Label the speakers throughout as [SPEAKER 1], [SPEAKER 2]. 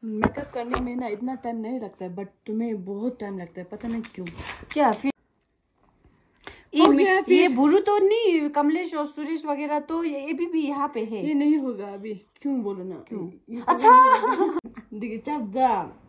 [SPEAKER 1] Makeup करने में ना इतना टाइम नहीं लगता है, बट तुम्हें बहुत टाइम लगता है, पता नहीं क्यों।
[SPEAKER 2] क्या फिर ये बुरु तो नहीं, कमलेश और सुरेश वगैरह तो ये भी यहाँ पे है।
[SPEAKER 1] ये नहीं होगा अभी, क्यों बोलो ना,
[SPEAKER 2] क्यों? अच्छा
[SPEAKER 1] देखिए चप दा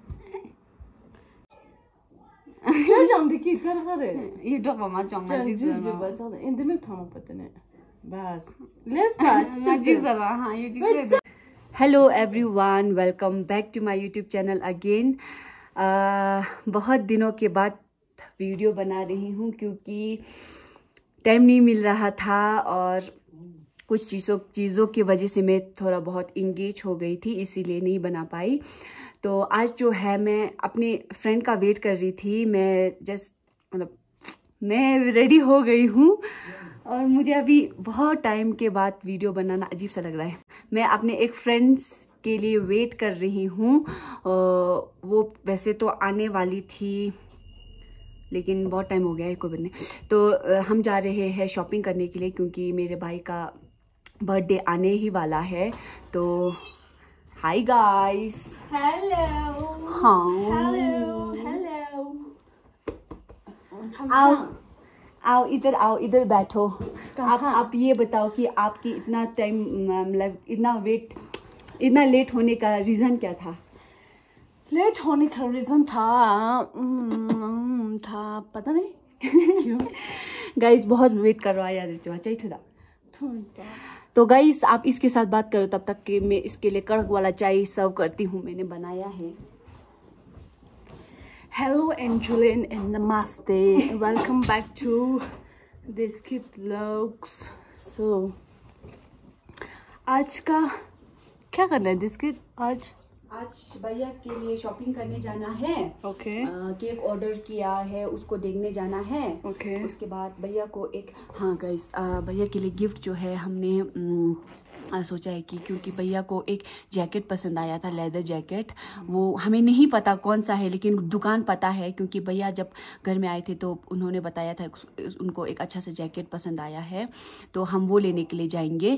[SPEAKER 1] क्या जाऊँ देखिए कर करे
[SPEAKER 2] ये तो मम्मा चंगा जी
[SPEAKER 1] जो बचा था इन दिनों था पता नहीं बस लेट्स स्टार्ट
[SPEAKER 2] जी जरा। हाँ ये जी। Hello everyone, welcome back to my YouTube channel again. बहुत दिनों के बाद वीडियो बना रही हूँ क्योंकि टाइम नहीं मिल रहा था और कुछ चीज़ों की वजह से मैं थोड़ा बहुत इंगेज हो गई थी, इसीलिए नहीं बना पाई। तो आज जो है मैं अपने फ्रेंड का वेट कर रही थी। मैं रेडी हो गई हूँ और मुझे अभी बहुत टाइम के बाद वीडियो बनाना अजीब सा लग रहा है। मैं अपने एक फ्रेंड्स के लिए वेट कर रही हूँ। वो वैसे तो आने वाली थी लेकिन बहुत टाइम हो गया है कोई बनने। तो हम जा रहे हैं शॉपिंग करने के लिए क्योंकि मेरे भाई का बर्थडे आने ही वाला है। तो हाय गाइस,
[SPEAKER 1] हेलो।
[SPEAKER 2] हाँ
[SPEAKER 1] हेलो
[SPEAKER 2] आओ इधर बैठो। आप ये बताओ कि आपकी इतना टाइम मतलब इतना लेट होने का रीज़न क्या था?
[SPEAKER 1] लेट होने का रीज़न था पता नहीं क्यों।
[SPEAKER 2] गाइस बहुत वेट करवाया चाहिए। तो गाइस आप इसके साथ बात करो तब तक कि मैं इसके लिए कड़क वाला चाय सर्व करती हूँ, मैंने बनाया है।
[SPEAKER 1] Hello Angeline and Namaste. Welcome back to this kid vlogs. So आज का क्या करना है दिस किड?
[SPEAKER 2] आज भैया के लिए शॉपिंग करने जाना है।
[SPEAKER 1] ओके।
[SPEAKER 2] केक ऑर्डर किया है, उसको देखने जाना है।
[SPEAKER 1] ओके। उसके
[SPEAKER 2] बाद भैया को एक गाइस भैया के लिए गिफ्ट जो है हमने सोचा है कि क्योंकि भैया को एक जैकेट पसंद आया था, लेदर जैकेट। वो हमें नहीं पता कौन सा है लेकिन दुकान पता है क्योंकि भैया जब घर में आए थे तो उन्होंने बताया था उनको एक अच्छा सा जैकेट पसंद आया है, तो हम वो लेने के लिए जाएंगे।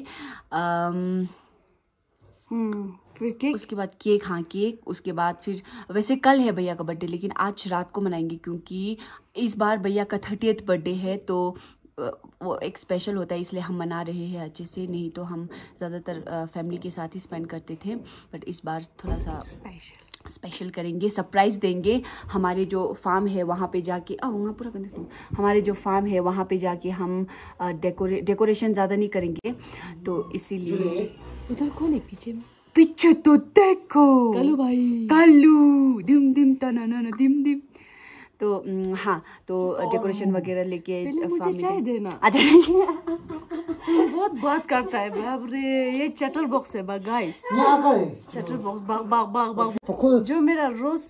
[SPEAKER 1] केक?
[SPEAKER 2] उसके बाद केक। उसके बाद फिर वैसे कल है भैया का बर्थडे लेकिन आज रात को मनाएंगे क्योंकि इस बार भैया का 30th बर्थडे है, तो वो एक स्पेशल होता है इसलिए हम मना रहे हैं अच्छे से। नहीं तो हम ज़्यादातर फैमिली के साथ ही स्पेंड करते थे, बट इस बार थोड़ा सा स्पेशल करेंगे, सरप्राइज़ देंगे। हमारे जो फार्म है वहाँ पे जाके वहाँ पूरा करने हमारे जो फार्म है वहाँ पे जाके हम डेकोरेशन ज़्यादा नहीं करेंगे, तो इसीलिए।
[SPEAKER 1] उधर कौन है
[SPEAKER 2] पीछे तो देखो कालू दिम दिम तना दिम दिम। तो तो डेकोरेशन वगैरह लेके
[SPEAKER 1] मुझे चाय देना।
[SPEAKER 2] अच्छा
[SPEAKER 1] बहुत बात करता है बाप रे। ये चटर बॉक्स है गाइस, चटर बॉक्स जो मेरा रोज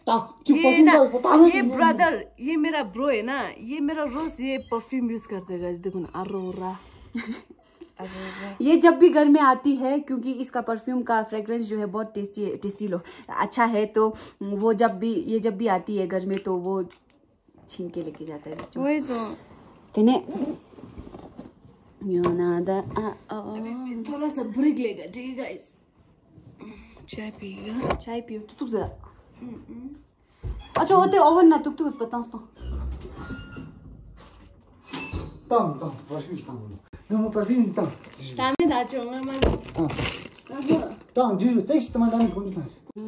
[SPEAKER 1] ये मेरा ब्रो है ना, ये मेरा रोज ये परफ्यूम यूज करते हैं गाइस। देखो ना अरोरा
[SPEAKER 2] ये जब भी घर में आती है क्योंकि इसका परफ्यूम का फ्रेग्रेंस जो है बहुत टेस्टी अच्छा है, तो वो जब भी आती है घर में तो वो छीन के लेके जाता है।
[SPEAKER 1] वही तो थोड़ा सा ब्रेक लेगा, ठीक है गाइस। चाय पियो
[SPEAKER 2] तुक जरा। अच्छा होते ओवन ना तुक पता
[SPEAKER 3] 너무 빨리니까.
[SPEAKER 1] 다음에 나중에만.
[SPEAKER 3] 딱 주주 텍스트만 다니 보니까.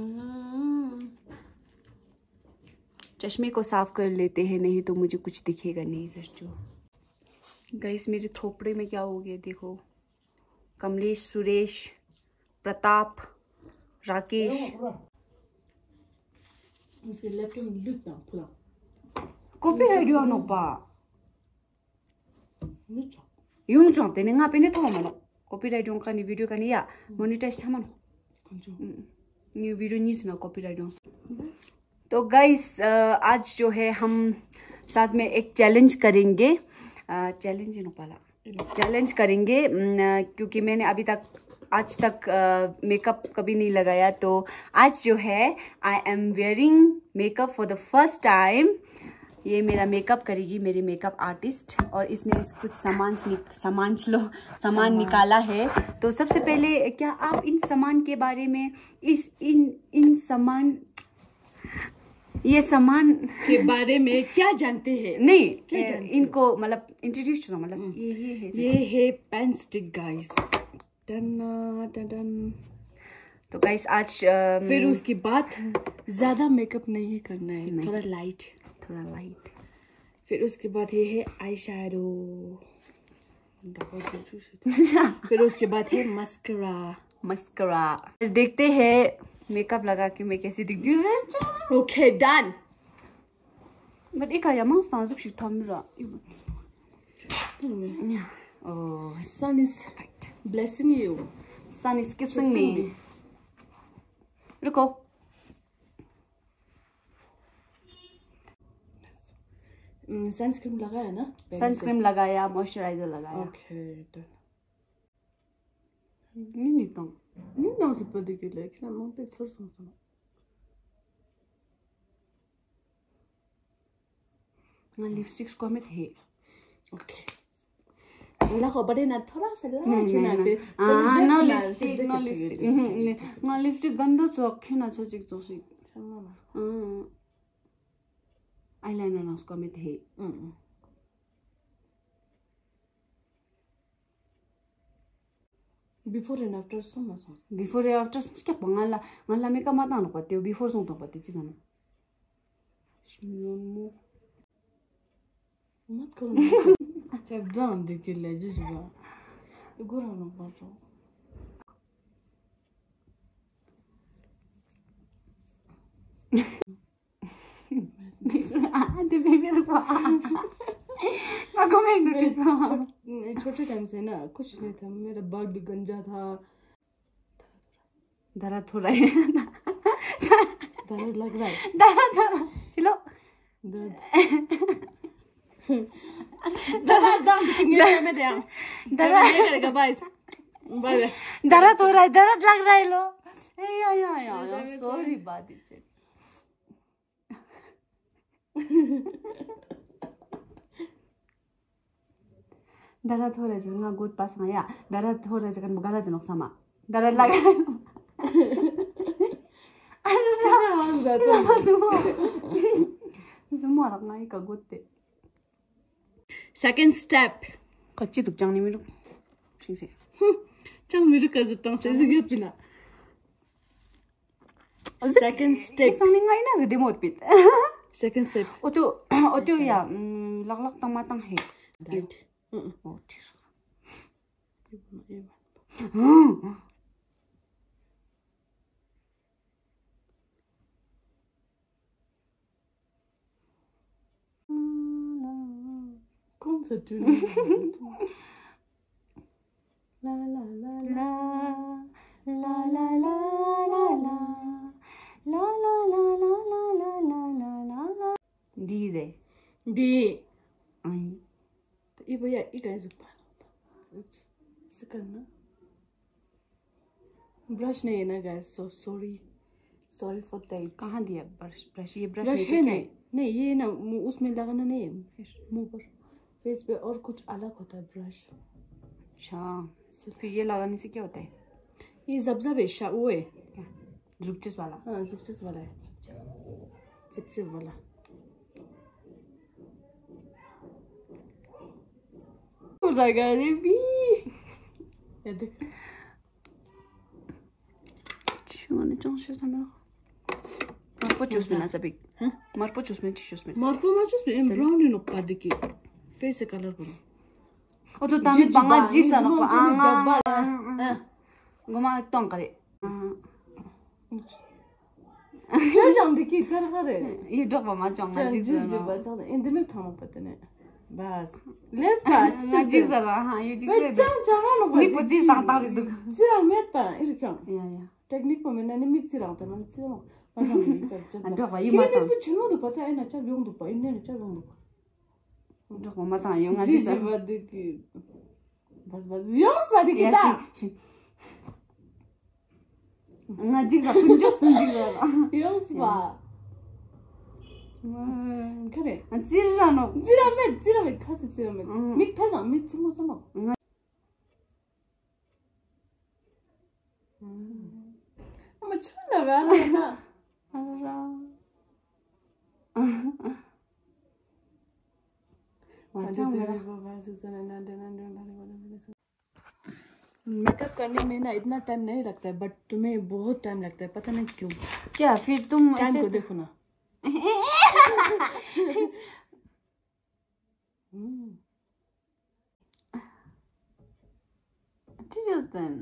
[SPEAKER 2] चश्मे को साफ कर लेते हैं, नहीं तो मुझे कुछ दिखेगा नहीं सच्चू। गाइस मेरे थोपड़े में क्या हो गया देखो। कमलेश, सुरेश, प्रताप, राकेश। कॉपीराइट यो नोपा yung chong te nga pe ne thong ma no copyright yung ka ni video ka ni ya monetize chama no new video ni ना copyright yung। तो गाइस आज जो है हम साथ में एक चैलेंज करेंगे। चैलेंज करेंगे क्योंकि मैंने आज तक मेकअप कभी नहीं लगाया, तो आज जो है I am wearing makeup for the first time. ये मेरा मेकअप करेगी, मेरी मेकअप आर्टिस्ट, और इसने कुछ सामान निकाला है। तो सबसे पहले क्या आप इन सामान के बारे में ये सामान
[SPEAKER 1] के बारे में क्या जानते हैं?
[SPEAKER 2] नहीं, इनको मतलब इंट्रोड्यूस करो, मतलब
[SPEAKER 1] ये है पेन स्टिक गाइस।
[SPEAKER 2] तो गाइस आज
[SPEAKER 1] फिर उसके बाद ज्यादा मेकअप नहीं करना है, थोड़ा लाइट। फिर उसके बाद ये है आई शैडो। फिर उसके बाद है मस्करा।
[SPEAKER 2] देखते हैं मेकअप लगा के मैं कैसी दिखती हूँ।
[SPEAKER 1] Okay done.
[SPEAKER 2] बट एक आया माउस ना जुक शिट थमरा।
[SPEAKER 1] Oh, sun is blessing you.
[SPEAKER 2] Sun is kissing me. रुको।
[SPEAKER 1] सनस्क्रीन लगाया ना?
[SPEAKER 2] सनस्क्रीन लगाया, मॉइस्चराइजर लगाया।
[SPEAKER 1] Okay done.
[SPEAKER 2] नहीं
[SPEAKER 1] ना से पड़ी के लिए क्या मैं पे छोड़ सकता हूँ।
[SPEAKER 2] मैं लिपस्टिक्स को हमें थे।
[SPEAKER 1] ओके। लगा बड़े ना थोड़ा सा लगा चुना पे।
[SPEAKER 2] नो लिपस्टिक गंदा चौक है ना चौक चौसी। आईलाइनर ना उसको हमें थे।
[SPEAKER 1] Before and after so much.
[SPEAKER 2] Before and after क्या ngala मेकअप मत आना पड़ते हो, बिफोर सो तो पड़ती चीज़ ना।
[SPEAKER 1] मत करो। अच्छा डाउन देख ले जिसवा। गोरा ना पाचो।
[SPEAKER 2] आते बेबी को।
[SPEAKER 1] छोटे टाइम से ना कुछ नहीं था, मेरा बाल भी गंजा था।
[SPEAKER 2] दर्द हो रहा है।
[SPEAKER 1] दर्द लग रहा है।
[SPEAKER 2] दर्द चलो
[SPEAKER 1] दर्द दर्द में दे करेगा बाइस
[SPEAKER 2] दर्द हो रहा है, दर्द लग रहा है लो। या सॉरी बात है। दर्द हो रहा है जगह गुड पास आया, दर्द हो रहा है जगह मुगादा दिनों sama दर्द लग रहा है। semua orang naik ke gote.
[SPEAKER 1] Second step.
[SPEAKER 2] Kecil tuh jangan minum. Sih sih.
[SPEAKER 1] Jangan minum kerja tang saya segitu pina. Second step.
[SPEAKER 2] Isang ningai na jadi mau pit.
[SPEAKER 1] Second step.
[SPEAKER 2] Otu ya lak tang matang he.
[SPEAKER 1] Right.
[SPEAKER 2] Oh tir.
[SPEAKER 1] कौन सा tune?
[SPEAKER 2] La la la la la la la la la la la la la la la la la la. D है.
[SPEAKER 1] D.
[SPEAKER 2] आई.
[SPEAKER 1] तो ये भैया ये कैसे पाना? इसे करना. ब्रश नहीं है ना guys, so sorry for that.
[SPEAKER 2] कहाँ दिया ब्रश? ये ब्रश
[SPEAKER 1] है नहीं ये ना उसमें लगाना नहीं है, मुंह पर फेस पे और कुछ अलग होता है ब्रश।
[SPEAKER 2] अच्छा फिर ये लगाने से क्या होता है?
[SPEAKER 1] ये जब वो है
[SPEAKER 2] क्या? जुगचिस वाला?
[SPEAKER 1] हाँ जुगचिस वाला है, चिपचिप वाला। हो जाएगा ये भी, ये देख
[SPEAKER 2] Cuma cangkir sama Marpo cus mina sabi. Marpo cus mina cus mina.
[SPEAKER 1] Marpo macus mina brown ini noppa deki. Face color pun.
[SPEAKER 2] Oh tu tamit bangga jiksa noppa. Goma tong kare.
[SPEAKER 1] Saya jangan deki kare.
[SPEAKER 2] Ye dok bama jong na jiksa
[SPEAKER 1] na. Indi में थामा पता नहीं. बस. Let's start.
[SPEAKER 2] Jiksa la हाँ ये jiksa.
[SPEAKER 1] Jangan noppa.
[SPEAKER 2] Ni putih tang tang itu.
[SPEAKER 1] Sirang met pa. Ini kau.
[SPEAKER 2] Ya.
[SPEAKER 1] Technique पर मैंने mix सिराउ तो मैंने सिराउ पता नहीं कर
[SPEAKER 2] Dok ba
[SPEAKER 1] ये
[SPEAKER 2] ima
[SPEAKER 1] मिक्स में चलो तो पता है ना चल यूं तो पाइन ने चल यूं तो
[SPEAKER 2] Dok bama tang yung
[SPEAKER 1] जी
[SPEAKER 2] jiksa.
[SPEAKER 1] बात की बस यस बात की ता
[SPEAKER 2] Nga jiksa punjus jiksa.
[SPEAKER 1] यस बा 그래.
[SPEAKER 2] 찌르라노.
[SPEAKER 1] 찌라메 가서 찌라메. 믹 패서 믹 중고서 엄마 천나 왜 안 하나?
[SPEAKER 2] 알아.
[SPEAKER 1] मेकअप करने में ना इतना टाइम नहीं लगता है बट तुम्हें बहुत टाइम लगता है पता नहीं क्यों
[SPEAKER 2] क्या फिर तुम
[SPEAKER 1] टाइम
[SPEAKER 2] ऐसे
[SPEAKER 1] को देखो ना
[SPEAKER 2] Tijastan.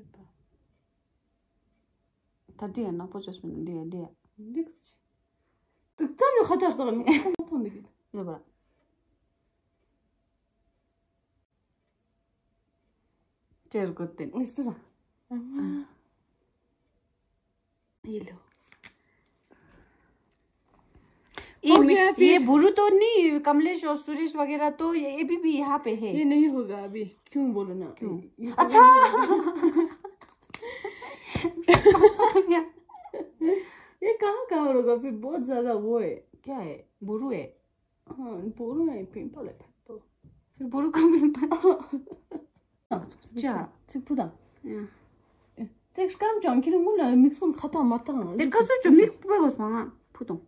[SPEAKER 2] 30 ya na pochos min dia.
[SPEAKER 1] лекси. Так там я хотела что там देखिए.
[SPEAKER 2] ये बड़ा. चेयर करते हैं.
[SPEAKER 1] इस तरह. ये लो.
[SPEAKER 2] ये बुरु तो नहीं कमलेश और सुरेश वगैरह तो ये भी यहाँ पे है.
[SPEAKER 1] ये नहीं होगा अभी क्यों बोलो ना
[SPEAKER 2] क्यों
[SPEAKER 1] अच्छा ये कहाँ होगा फिर बहुत ज्यादा वो है
[SPEAKER 2] क्या है बुरु है
[SPEAKER 1] हाँ बोलो नहीं पिंपल है
[SPEAKER 2] फिर बुरु का pimple
[SPEAKER 1] 자, 보다. 제 깜짝 기름 몰라. 믹스본 갖다 맞다.
[SPEAKER 2] 내 가서 좀 믹스 빼고 봐. puto.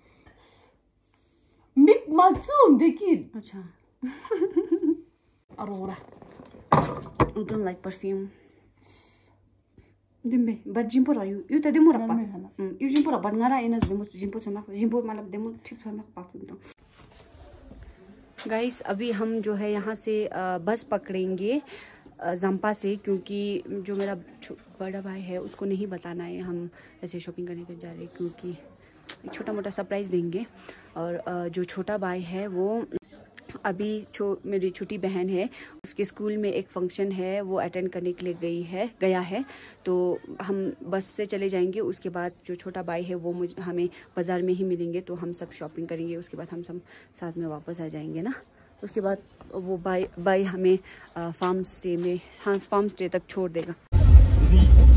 [SPEAKER 1] Mik matsum dekid.
[SPEAKER 2] अच्छा.
[SPEAKER 1] Aurora.
[SPEAKER 2] I don't like perfume. Dimbe, but jimpo ra you ta demo ra pa. You jimpo ra ngara enas demo jimpo sama jimpo मतलब demo ठीक थोड़ा मैं परफ्यूम दो. गाइस अभी हम जो है यहाँ से बस पकड़ेंगे जंपा से क्योंकि जो मेरा बड़ा भाई है उसको नहीं बताना है हम ऐसे शॉपिंग करने के जा रहे हैं क्योंकि एक छोटा मोटा सरप्राइज़ देंगे और जो छोटा भाई है वो अभी मेरी छोटी बहन है उसके स्कूल में एक फंक्शन है वो अटेंड करने के लिए गया है तो हम बस से चले जाएंगे उसके बाद जो छोटा भाई है वो हमें बाज़ार में ही मिलेंगे तो हम सब शॉपिंग करेंगे उसके बाद हम सब साथ में वापस आ जाएंगे ना उसके बाद वो भाई हमें फार्म स्टे तक छोड़ देगा